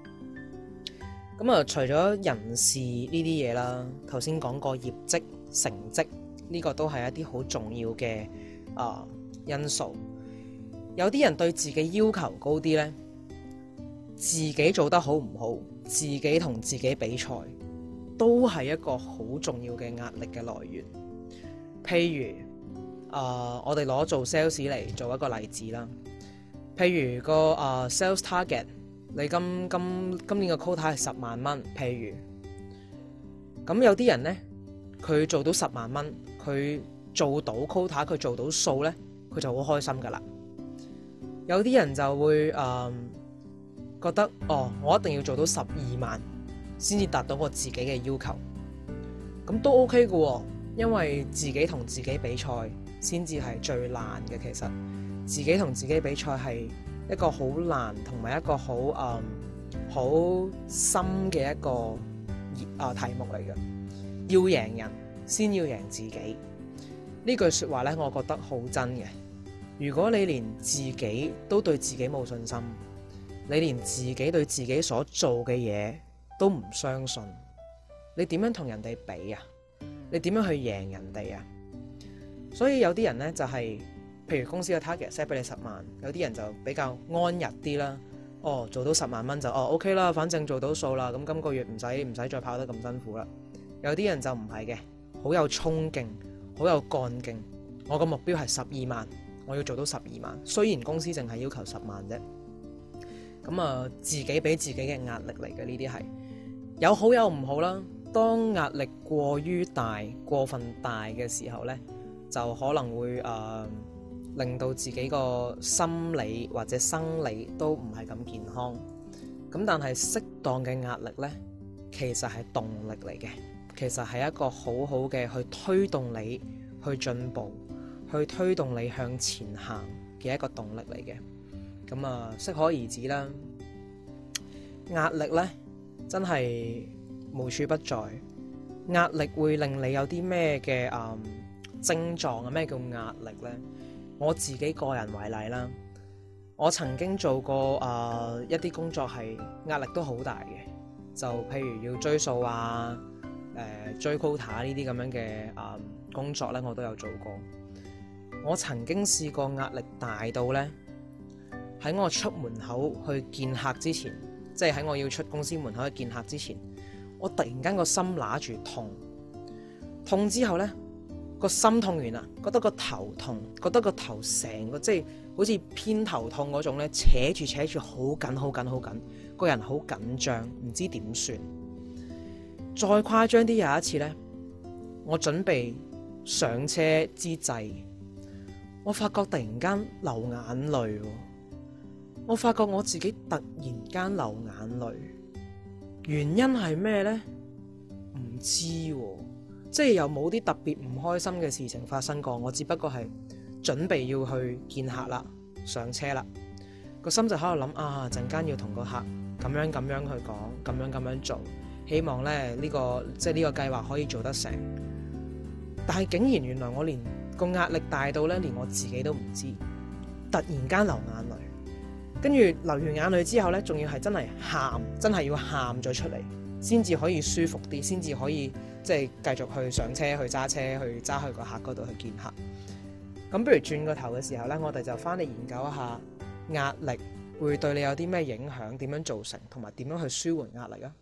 咁除咗人事呢啲嘢啦，頭先講過業績成績呢個都係一啲好重要嘅因素。有啲人對自己要求高啲呢，自己做得好唔好，自己同自己比賽，都係一個好重要嘅壓力嘅來源。譬如我哋攞做 sales 嚟做一個例子啦。譬如個sales target， 你今年嘅 quota 係10萬蚊。譬如咁有啲人呢，佢做到10萬蚊，佢做到 quota， 佢做到數呢，佢就好開心噶啦。有啲人就會覺得我一定要做到12萬， 先至達到我自己嘅要求。咁都 OK 嘅喎，因為自己同自己比賽先至係最難嘅。其實自己同自己比賽係一個好難同埋一個好深嘅一個題目嚟嘅。要贏人，先要贏自己。呢句說話呢，我覺得好真嘅。如果你連自己都對自己冇信心，你連自己對自己所做嘅嘢都唔相信，你點樣同人哋比啊？你點樣去贏人哋啊？所以有啲人呢，就係，譬如公司嘅 target set 俾你10萬，有啲人就比較安逸啲啦。哦，做到10萬蚊就OK 啦，反正做到數啦，咁今個月唔使再跑得咁辛苦啦。有啲人就唔係嘅，好有衝勁，好有幹勁。我個目標係12萬，我要做到12萬。雖然公司淨係要求10萬啫。咁自己俾自己嘅壓力嚟嘅，呢啲係有好有唔好啦。當壓力過於大、過分大嘅時候呢，就可能會令到自己個心理或者生理都唔係咁健康。咁但係適當嘅壓力呢，其實係動力嚟嘅，其實係一個好好嘅去推動你去進步、去推動你向前行嘅一個動力嚟嘅。咁適可而止啦。壓力呢，真係無處不在。壓力會令你有啲咩嘅症狀啊？咩叫壓力呢？我自己個人為例啦，我曾經做過一啲工作係壓力都好大嘅，就譬如要追數啊、追 quota 呢啲咁樣嘅工作呢，我都有做過。我曾經試過壓力大到呢，喺我出門口去見客之前，即係喺我要出公司門口去見客之前，我突然間個心揦住痛之後呢，個心痛完啦，覺得個頭痛，覺得個頭成個即係好似偏頭痛嗰種呢，扯住好緊，個人好緊張，唔知點算。再誇張啲，有一次呢，我準備上車之際，我發覺突然間流眼淚。我發覺我自己突然間流眼淚，原因係咩呢？唔知喎，即係又冇啲特別唔開心嘅事情發生過。我只不過係準備要去見客啦，上車啦，個心就喺度諗陣間要同個客咁樣去講，咁樣做，希望咧呢個計劃可以做得成。但係竟然原來我連個壓力大到咧，連我自己都唔知，突然間流眼淚。跟住流完眼淚之後呢，仲要係真係喊，真係要喊咗出嚟，先至可以舒服啲，先至可以即係繼續去上車、去揸車、去揸去個客嗰度去見客。咁不如轉個頭嘅時候呢，我哋就翻嚟研究一下壓力會對你有啲咩影響，點樣造成，同埋點樣去舒緩壓力啊？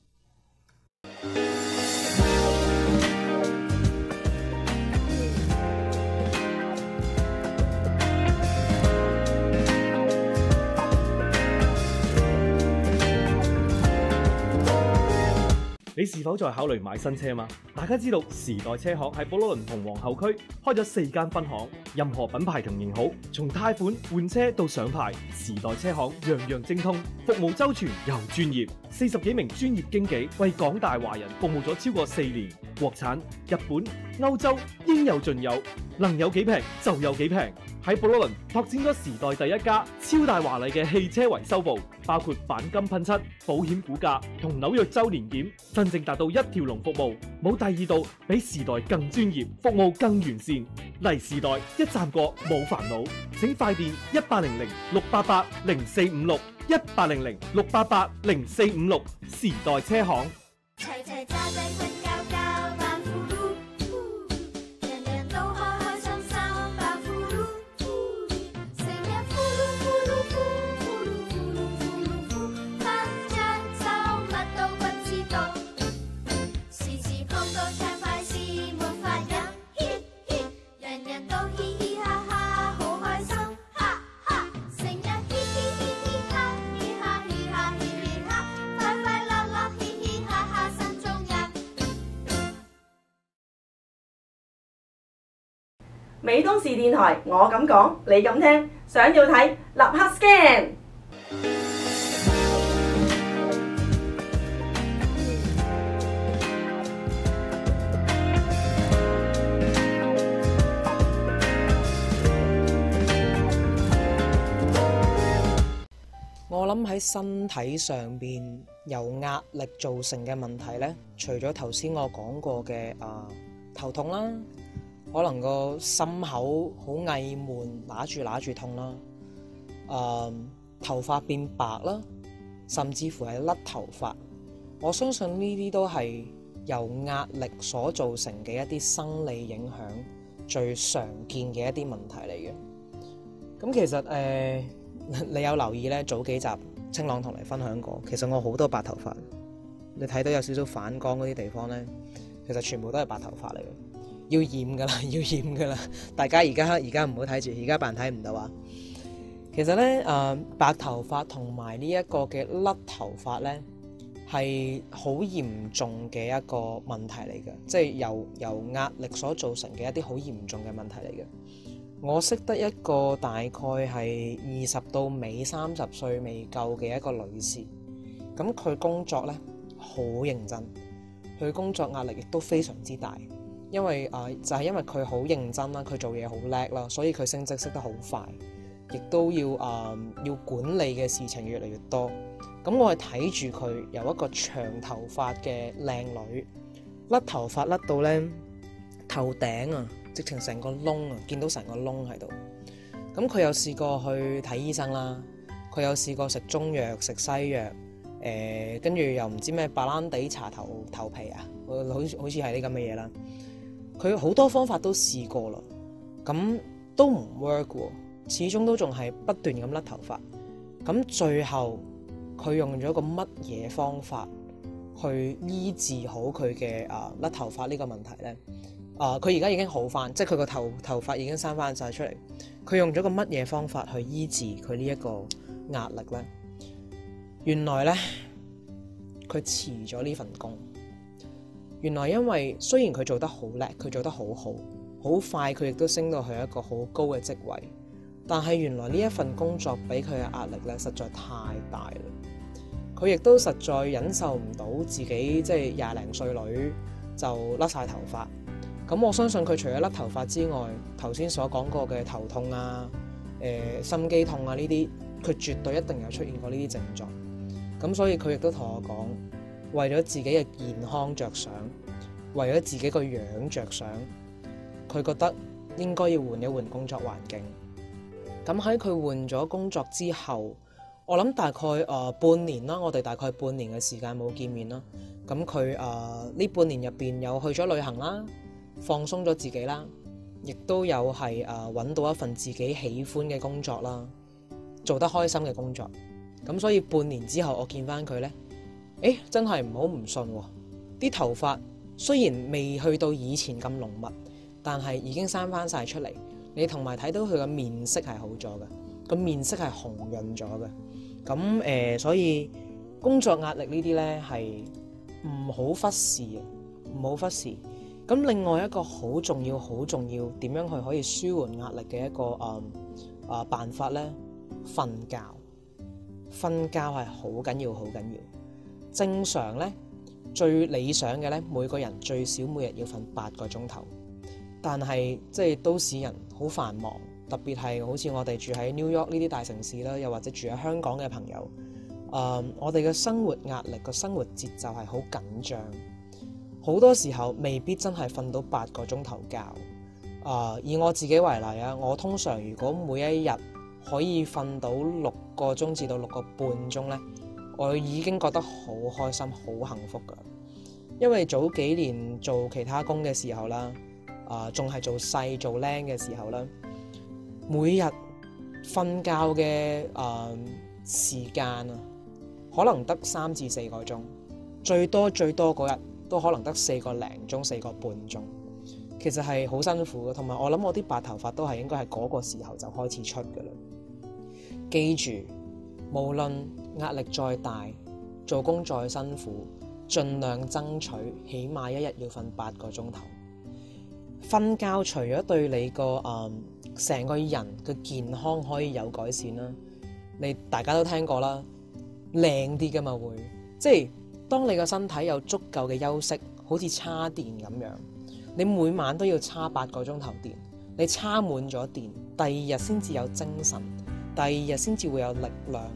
你是否在考慮買新車嗎？大家知道時代車行喺寶羅倫同皇后區開咗4間分行，任何品牌同型號，從貸款換車到上牌，時代車行樣樣精通，服務周全又專業，40幾名專業經紀為廣大華人服務咗超過4年，國產、日本、歐洲應有盡有，能有幾平就有幾平。喺寶羅倫拓展咗時代第一家超大華麗嘅汽車維修部，包括鈑金噴漆、保險估價同紐約周年檢，真正達到一條龍服務，冇第二度比時代更專業，服務更完善。嚟時代一站過冇煩惱，請快電1800-688-0456 1800-688-0456，時代車行。齊齊揸仔瞓覺覺扮呼嚕，人人都開開心心扮呼嚕，成日呼嚕呼嚕呼呼嚕呼嚕呼嚕呼，瞓着就乜都不知道，時時碰到暢快事沒法忍，嘻嘻，人人都嘻嘻哈哈好開心，哈哈，成日嘻嘻嘻嘻哈嘻哈嘻哈嘻嘻哈，快快樂樂嘻嘻哈哈心中人。 美東視電台，我咁講，你咁聽，想要睇立刻 scan。 諗喺身體上邊由壓力造成嘅問題呢，除咗頭先我講過嘅頭痛啦，可能個心口好翳悶，揦住痛啦，頭髮變白啦，甚至乎係甩頭髮，我相信呢啲都係由壓力所造成嘅一啲生理影響最常見嘅一啲問題嚟嘅。咁其實你有留意呢？早幾集清朗同你分享過，其實我好多白頭髮，你睇到有少少反光嗰啲地方呢，其實全部都係白頭髮嚟嘅，要染噶啦，要染噶啦！大家而家唔好睇住，而家扮睇唔到啊！其實呢，白頭髮同埋呢一個嘅甩頭髮呢，係好嚴重嘅一個問題嚟嘅，即係由壓力所造成嘅一啲好嚴重嘅問題嚟嘅。我識得一個大概係20到尾30歲未夠嘅一個女士，咁佢工作呢好認真，佢工作壓力亦都非常之大，因為就係因為佢好認真啦，佢做嘢好叻啦，所以佢升職升得好快，亦都要管理嘅事情越嚟越多。咁我係睇住佢由一個長頭髮嘅靚女甩頭髮甩到呢頭頂啊，直情成個窿啊，見到成個窿喺度。咁佢有試過去睇醫生啦，佢有試過食中藥食西藥，跟住又唔知咩白蘭地搽頭皮啊，好似係啲咁嘅嘢啦。佢好多方法都試過啦，咁都唔 work 喎，始終都仲係不斷咁甩頭髮。咁最後佢用咗個乜嘢方法去醫治好佢嘅甩頭髮呢個問題呢？佢而家已經好翻，即係佢個頭髮已經生翻晒出嚟。佢用咗個乜嘢方法去醫治佢呢一個壓力呢？原來呢，佢辭咗呢份工。原來因為雖然佢做得好叻，佢做得好好，好快佢亦都升到去一個好高嘅職位，但係原來呢一份工作俾佢嘅壓力呢，實在太大啦。佢亦都實在忍受唔到自己即係20零歲女就甩晒頭髮。咁我相信佢除咗甩頭髮之外，頭先所講過嘅頭痛啊、心肌痛啊呢啲，佢絕對一定有出現過呢啲症狀。咁所以佢亦都同我講，為咗自己嘅健康着想，為咗自己個樣着想，佢覺得應該要換一換工作環境。咁喺佢換咗工作之後，我諗大概半年啦，我哋大概半年嘅時間冇見面啦。咁佢呢半年入邊有去咗旅行啦，放鬆咗自己啦，亦都有係揾到一份自己喜歡嘅工作啦，做得開心嘅工作。咁所以半年之後我見翻佢呢，真係唔好唔信喎，啲頭髮雖然未去到以前咁濃密，但係已經生翻晒出嚟。你同埋睇到佢嘅面色係好咗嘅，個面色係紅潤咗嘅。咁所以工作壓力呢啲呢係唔好忽視啊，唔好忽視。咁另外一個好重要點樣去可以舒緩壓力嘅一個辦法呢？瞓覺。瞓覺係好緊要。正常呢，最理想嘅呢，每個人最少每日要瞓8個鐘頭。但係即係都市人好繁忙，特別係好似我哋住喺 New York 呢啲大城市啦，又或者住喺香港嘅朋友，我哋嘅生活壓力個生活節奏係好緊張，好多時候未必真係瞓到8個鐘頭覺。以我自己為例啊，我通常如果每一日可以瞓到6個鐘至到6個半鐘呢，我已經覺得好開心、好幸福㗎。因為早幾年做其他工嘅時候啦，仲係做細做靚嘅時候啦，每日瞓覺嘅時間啊，可能得3至4個鐘，最多嗰日都可能得4個零鐘、4個半鐘。其實係好辛苦嘅，同埋我諗我啲白頭髮都係應該係嗰個時候就開始出㗎啦。記住，無論壓力再大，做工再辛苦，盡量爭取起碼一日要瞓8個鐘頭。瞓覺除咗對你個成個人嘅健康可以有改善啦，大家都聽過啦，靚啲㗎嘛會，即係當你個身體有足夠嘅休息，好似叉電咁樣，你每晚都要叉8個鐘頭電，你叉滿咗電，第二日先至有精神，第二日先至會有力量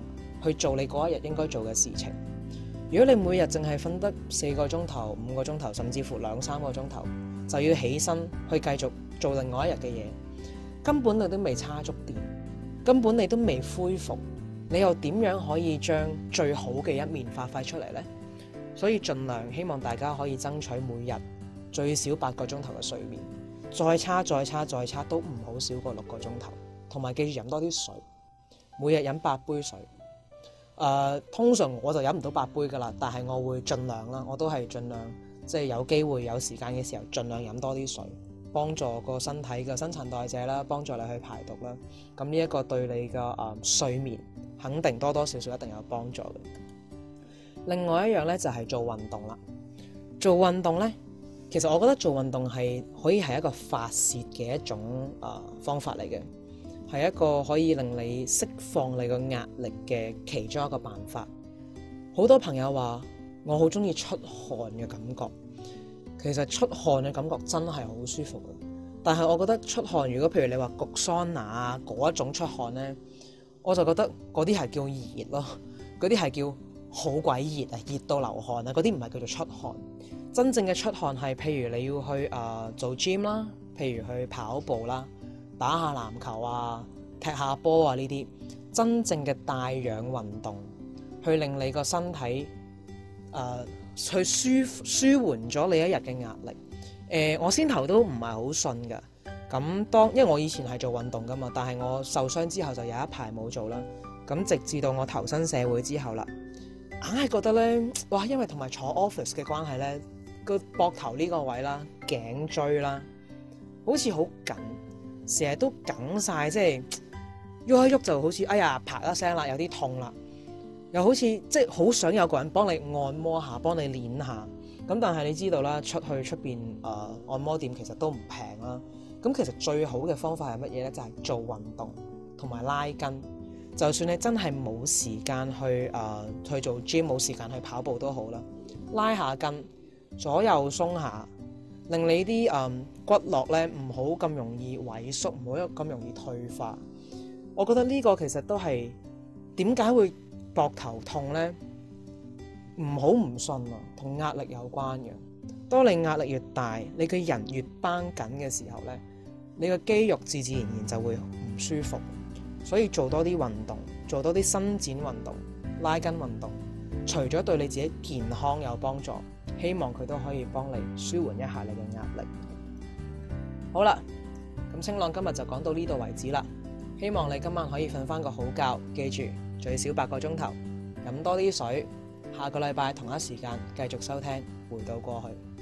去做你嗰一日應該做嘅事情。如果你每日淨係瞓得4個鐘頭、5個鐘頭，甚至乎2-3個鐘頭，就要起身去繼續做另外一日嘅嘢，根本你都未叉足電，根本你都未恢復，你又點樣可以將最好嘅一面發揮出嚟呢？所以盡量希望大家可以爭取每日最少8個鐘頭嘅睡眠，再差都唔好少過6個鐘頭，同埋記住飲多啲水，每日飲8杯水。通常我就飲唔到8杯噶啦，但係我會盡量啦，我都係盡量即係有機會有時間嘅時候，盡量飲多啲水，幫助個身體嘅新陳代謝啦，幫助你去排毒啦。咁呢一個對你嘅睡眠肯定多多少少一定有幫助嘅。另外一樣咧就係做運動啦。做運動咧，其實我覺得做運動係可以係一個發泄嘅一種方法嚟嘅，係一個可以令你釋放你個壓力嘅其中一個辦法。好多朋友話我好中意出汗嘅感覺，其實出汗嘅感覺真係好舒服嘅。但係我覺得出汗，如果譬如你話焗桑拿啊嗰一種出汗咧，我就覺得嗰啲係叫熱咯，嗰啲係叫好鬼熱啊，熱到流汗啊，嗰啲唔係叫做出汗。真正嘅出汗係譬如你要去做 gym 啦，譬如去跑步啦，打下籃球啊，踢下波啊，呢啲真正嘅帶氧運動，去令你個身體去舒緩咗你一日嘅壓力。我先頭都唔係好信㗎，咁因為我以前係做運動㗎嘛，但係我受傷之後就有一排冇做啦。咁直至到我投身社會之後啦，硬係覺得咧，哇！因為同埋坐 office 嘅關係咧，個膊頭呢個位啦、頸椎啦，好似好緊，成日都緊晒，即係喐一喐就好似哎呀啪一聲啦，有啲痛啦，又好似即係好想有個人幫你按摩下，幫你練下。咁但係你知道啦，出邊按摩店其實都唔平啦。咁其實最好嘅方法係乜嘢咧？就係做運動同埋拉筋。就算你真係冇時間去做 gym， 冇時間去跑步都好啦，拉下筋，左右鬆下，令你啲骨骼咧唔好咁容易萎縮，唔好咁容易退化。我覺得呢個其實都係點解會膊頭痛咧？唔好唔信啊，同壓力有關嘅。當你壓力越大，你嘅人越繃緊嘅時候咧，你個肌肉自然就會唔舒服。所以做多啲運動，做多啲伸展運動、拉筋運動，除咗對你自己健康有幫助，希望佢都可以幫你舒緩一下你嘅壓力。好啦，咁清朗今日就講到呢度為止啦。希望你今晚可以瞓翻個好覺，記住最少8個鐘頭，飲多啲水。下個禮拜同一時間繼續收聽回到過去。